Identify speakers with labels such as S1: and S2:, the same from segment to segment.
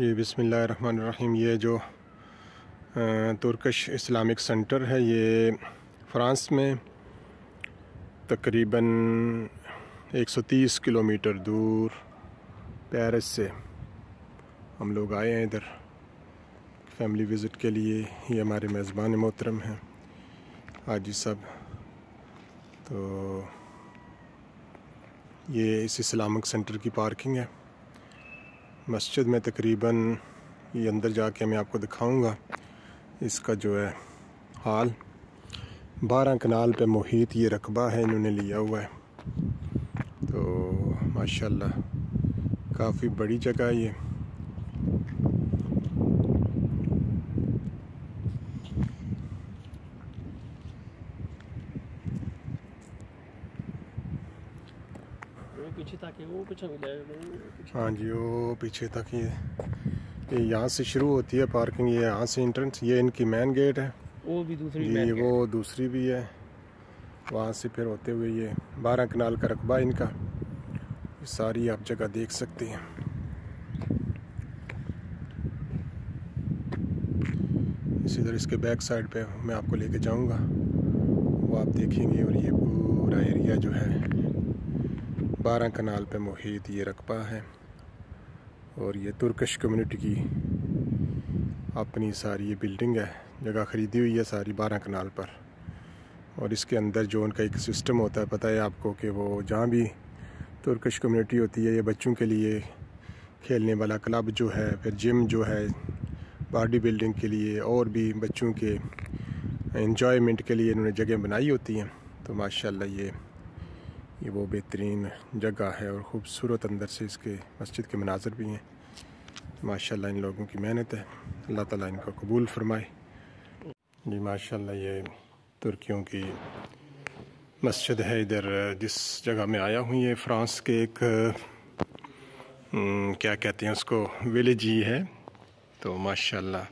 S1: ये बिस्मिल्लाहिर्रहमानिर्रहीम। ये जो तुर्किश इस्लामिक सेंटर है, ये फ़्रांस में तकरीबन 130 किलोमीटर दूर पेरिस से हम लोग आए हैं इधर फैमिली विज़िट के लिए। ये हमारे मेज़बान मोहतरम हैं हाजी साहब। तो ये इस इस्लामिक सेंटर की पार्किंग है। मस्जिद में तकरीबन ये अंदर जाके मैं आपको दिखाऊंगा इसका जो है हाल। 12 कनाल पे मुहित ये रकबा है इन्होंने लिया हुआ है। तो माशाल्लाह काफ़ी बड़ी जगह है ये।
S2: पीछे तक है, वो पीछे मिला है।
S1: हाँ जी, वो पीछे तक ये यहाँ से शुरू होती है पार्किंग। ये यहाँ से एंट्रेंस, ये इनकी मेन गेट है।
S2: वो भी दूसरी
S1: ये वो दूसरी भी है। वहाँ से फिर होते हुए ये 12 कनाल का रकबा इनका। ये सारी आप जगह देख सकते हैं। इसी तरह इसके बैक साइड पे मैं आपको लेके जाऊंगा, वो आप देखेंगे। और ये पूरा एरिया जो है 12 कनाल पे मुहित ये रकबा है। और ये तुर्किश कम्युनिटी की अपनी सारी ये बिल्डिंग है, जगह ख़रीदी हुई है सारी 12 कनाल पर। और इसके अंदर जो उनका एक सिस्टम होता है, पता है आपको, कि वो जहाँ भी तुर्किश कम्युनिटी होती है, ये बच्चों के लिए खेलने वाला क्लब जो है, फिर जिम जो है बॉडी बिल्डिंग के लिए, और भी बच्चों के एंजॉयमेंट के लिए इन्होंने जगह बनाई होती हैं। तो माशाल्लाह ये वो बेहतरीन जगह है और ख़ूबसूरत अंदर से इसके मस्जिद के मनाज़र भी हैं। माशाल्लाह इन लोगों की मेहनत है, अल्लाह ताला इनको कबूल फरमाए जी। माशाल्लाह ये तुर्कियों की मस्जिद है इधर जिस जगह में आया हूँ। ये फ़्रांस के एक क्या कहते हैं उसको, विलेज ही है। तो माशाल्लाह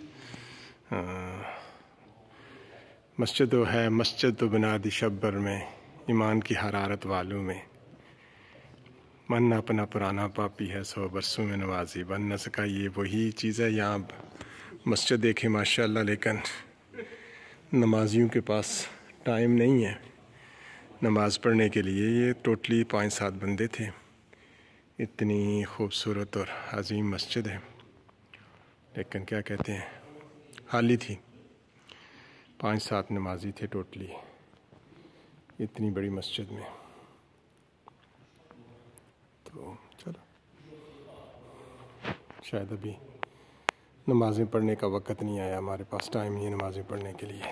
S1: मस्जिद तो है, मस्जिद तो बना दी शब्बर में, ईमान की हरारत वालों में। मन अपना पुराना पापी है, 100 बरसों में नवाजी बन न सका। ये वही चीज़ है। यहाँ मस्जिद देखें माशाल्लाह, लेकिन नमाजियों के पास टाइम नहीं है नमाज़ पढ़ने के लिए। ये टोटली 5-7 बंदे थे। इतनी खूबसूरत और अजीम मस्जिद है, लेकिन क्या कहते हैं, खाली थी। 5-7 नमाजी थे टोटली इतनी बड़ी मस्जिद में। तो चलो, शायद अभी नमाज़ें पढ़ने का वक़्त नहीं आया, हमारे पास टाइम नहीं है नमाज़ें पढ़ने के लिए।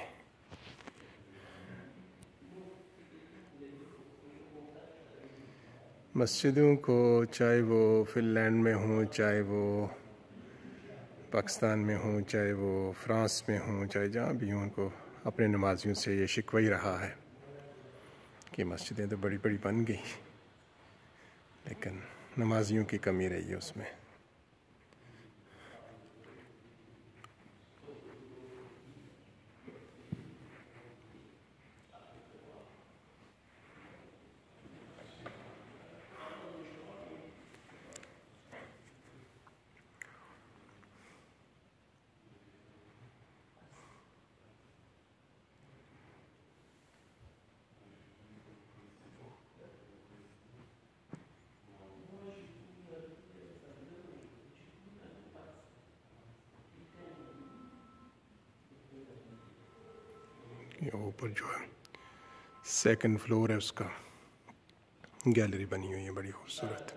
S1: मस्जिदों को, चाहे वो फ़िनलैंड में हो, चाहे वो पाकिस्तान में हो, चाहे वो फ़्रांस में हो, चाहे जहाँ भी हों, उनको अपने नमाजियों से ये शिकवा ही रहा है कि मस्जिदें तो बड़ी बड़ी बन गई, लेकिन नमाजियों की कमी रही है उसमें। ये ऊपर जो है 2nd फ्लोर है, उसका गैलरी बनी हुई है बड़ी खूबसूरत।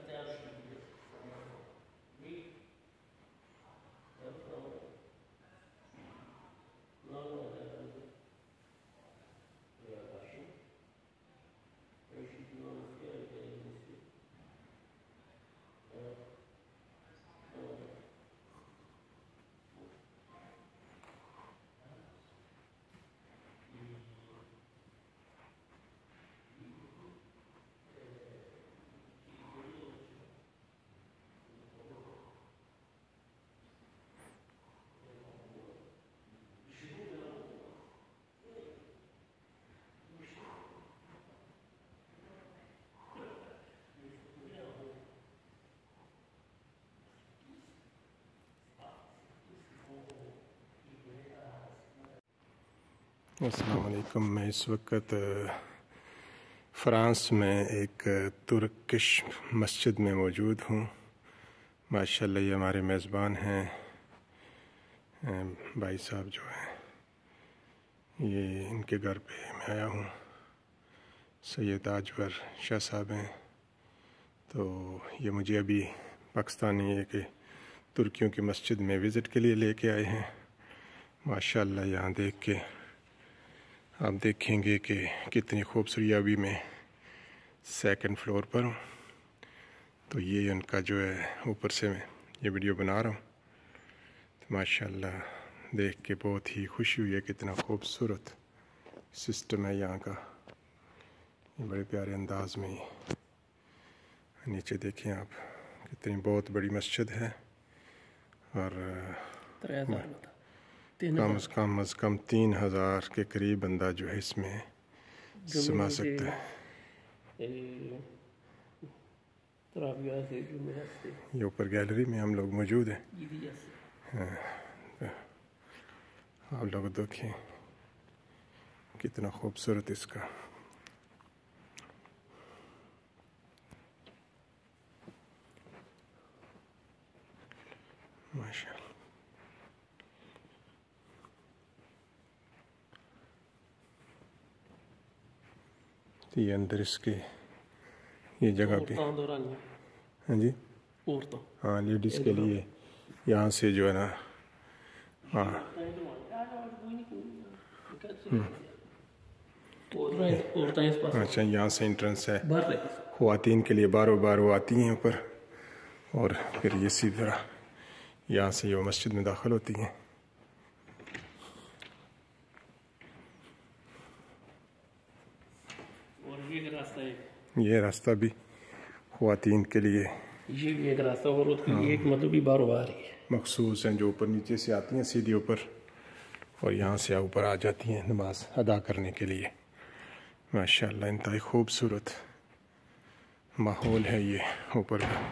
S1: अस्सलाम वालेकुम। मैं इस वक्त फ़्रांस में एक तुर्किश मस्जिद में मौजूद हूँ। माशाल्लाह ये हमारे मेज़बान हैं भाई साहब जो हैं, ये इनके घर पे मैं आया हूँ। सैयद आजवर शाह साहब हैं। तो ये मुझे अभी पाकिस्तानी है कि तुर्कियों की मस्जिद में विज़िट के लिए लेके आए हैं। माशाल्लाह यहाँ देख के आप देखेंगे कि कितनी खूबसूरती। अभी मैं सेकंड फ्लोर पर हूँ, तो ये उनका जो है ऊपर से मैं ये वीडियो बना रहा हूँ। तो माशाल्लाह देख के बहुत ही खुशी हुई है, कितना खूबसूरत सिस्टम है यहाँ का। ये बड़े प्यारे अंदाज में नीचे देखें आप, कितनी बहुत बड़ी मस्जिद है और कम से कम 3000 के करीब बंदा जो है इसमें समा सकता है। ये ऊपर गैलरी में हम लोग मौजूद हैं। आप लोग देखें कितना खूबसूरत इसका। माशाअल्लाह ये अंदर इसके ये जगह पे, हाँ जी, हाँ लेडीज़ के लिए यहाँ से जो है ना, हाँ अच्छा यहाँ से एंट्रेंस है ख़वातीन के लिए। बार वो आती हैं ऊपर और फिर ये सीधी तरह यहाँ से ये मस्जिद में दाखिल होती हैं। ये रास्ता भी ख़वातीन के लिए,
S2: ये भी एक रास्ता और एक मतलब भी बार बार है
S1: मखसूस हैं, जो ऊपर नीचे से आती हैं सीधी ऊपर और यहाँ से ऊपर आ जाती हैं नमाज अदा करने के लिए। माशाअल्लाह इंतहाई खूबसूरत माहौल है ये ऊपर का।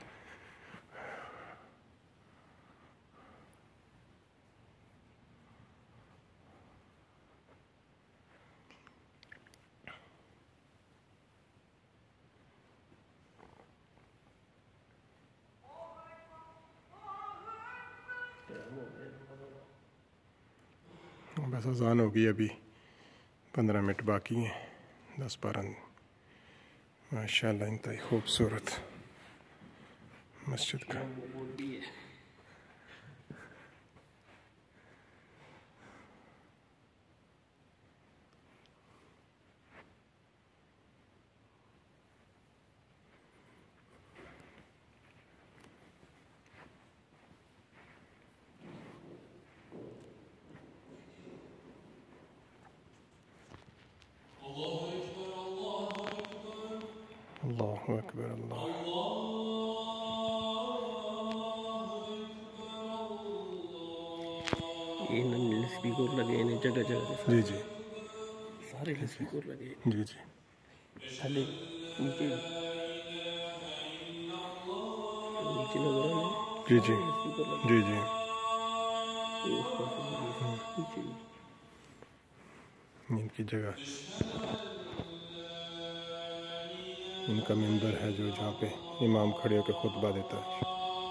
S1: बस अज़ान होगी, अभी 15 मिनट बाकी हैं, 10-12। माशाअल्लाह इंतहाई खूबसूरत मस्जिद का। अल्लाहु अकबर, अल्लाह।
S2: ये स्पीकर लगे हैं जगह जगह।
S1: जी जी,
S2: सारे स्पीकर लगे
S1: जी जी,
S2: थले नीचे नजर आ
S1: जी जी, जी जी। इनकी जगह, इनका मेंबर है जो जहाँ पे इमाम खड़े होकर खुतबा देता है।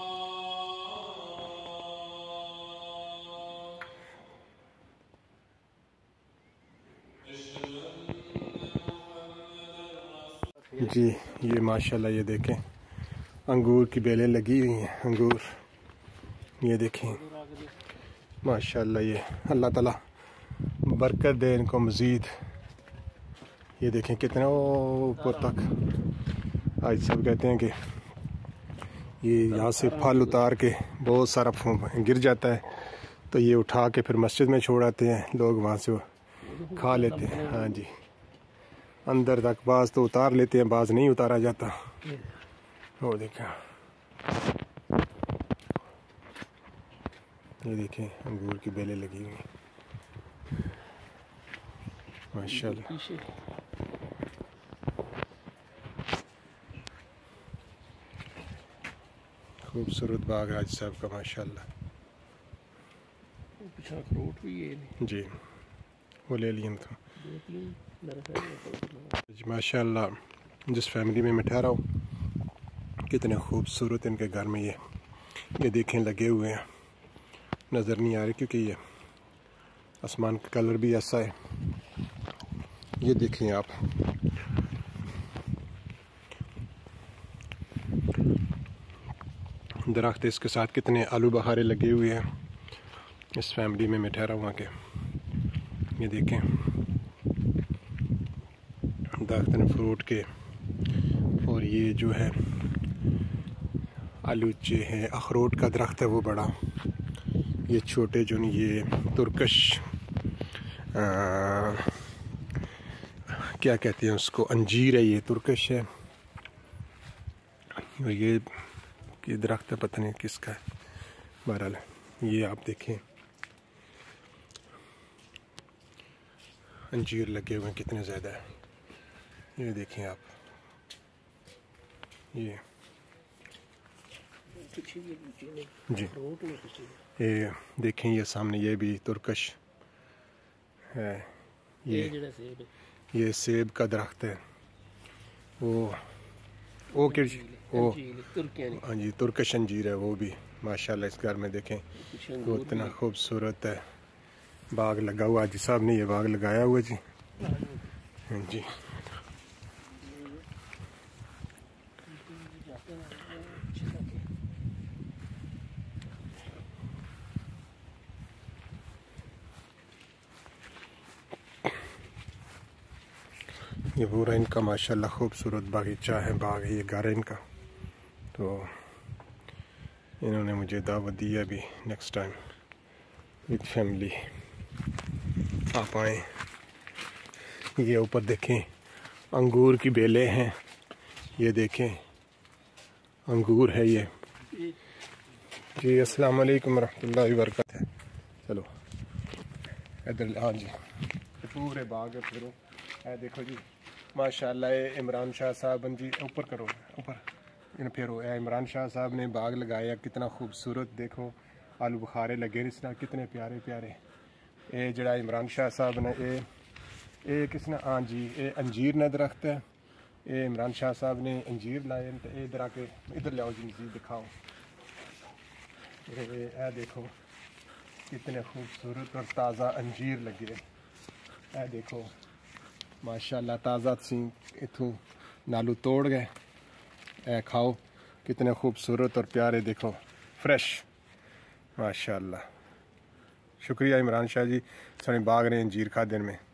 S1: जी ये माशाल्लाह ये देखें अंगूर की बेलें लगी हुई हैं। अंगूर ये देखें माशाल्लाह, ये अल्लाह ताला बरकत दे इनको मज़ीद। ये देखें कितना ऊपर तक। आज सब कहते हैं कि ये यहाँ से फल उतार के बहुत सारा गिर जाता है, तो ये उठा के फिर मस्जिद में छोड़ आते हैं, लोग वहाँ से खा लेते हैं। हाँ जी, अंदर तक बाज़ तो उतार लेते हैं, बाज़ नहीं उतारा जाता। वो देखें, ये देखें अंगूर की बेलें लगी हुई माशाल्लाह। खूबसूरत बाग राज साहब का माशाल्लाह।
S2: पीछे अखरोट भी है
S1: जी। वो ले लिए तो।
S2: 2-3 दरअसल
S1: माशाल्लाह जिस फैमिली में मैं ठहरा हूँ कितने खूबसूरत इनके घर में ये देखें लगे हुए हैं। नज़र नहीं आ रही क्योंकि ये आसमान का कलर भी ऐसा है। ये देखें आप, दरख्त इसके साथ कितने आलू बहारे लगे हुए हैं इस फैमिली में मैं ठहरा हुआ के। ये देखें दरख्त ने फ्रूट के, और ये जो है आलूचे हैं, अखरोट का दरख्त है वो बड़ा। ये छोटे जो नहीं, ये तुर्कश क्या कहते हैं उसको, अंजीर है, ये तुर्कश है। और ये दरख्त है पता नहीं किसका है। बहरहाल ये आप देखें अंजीर लगे हुए हैं कितने ज़्यादा है। ये देखें आप, ये जी, ये देखें ये सामने ये भी तुर्कश है। ये सेब का दरख्त है। वो हाँ जी तुर्कश अंजीर है वो भी माशाल्लाह। इस घर में देखें वो इतना खूबसूरत है। बाग लगा हुआ, हाजी साहब ने ये बाग लगाया हुआ जी। हाँ जी, ये पूरा इनका माशाल्लाह खूबसूरत बागीचा है, बाग है, ये घर है इनका। तो इन्होंने मुझे दावत दी है अभी नेक्स्ट टाइम विद फैमिली आप आए। ये ऊपर देखें अंगूर की बेलें हैं, ये देखें अंगूर है ये जी। अस्सलाम वालेकुम रहमतुल्लाहि व बरकातहू। चलो इधर, हाँ जी पूरे बाग है फिरो है। देखो जी माशाल्लाह इमरान शाह साहब जी, ऊपर करो ऊपर इन फिरो। इमरान शाह साहब ने बाग लगाया कितना खूबसूरत। देखो आलू बुखारे लगे इस तरह कितने प्यारे प्यारे। ये जड़ा इमरान शाह साहब ने ये किसने, हाँ जी ये अंजीर ने दरख्त है। ये इमरान शाह साहब ने अंजीर लाए। इधर आके इधर लाओ जी, मज़ीद दिखाओ। ये देखो कितने खूबसूरत और ताज़ा अंजीर लगे। ये देखो माशाल्लाह ताज़ा सी इथों नालू तोड़ गए। ए खाओ कितने खूबसूरत और प्यारे, देखो फ्रेश माशाल्लाह। शुक्रिया इमरान शाह जी, साढ़े बाग ने अंजीर खादे में।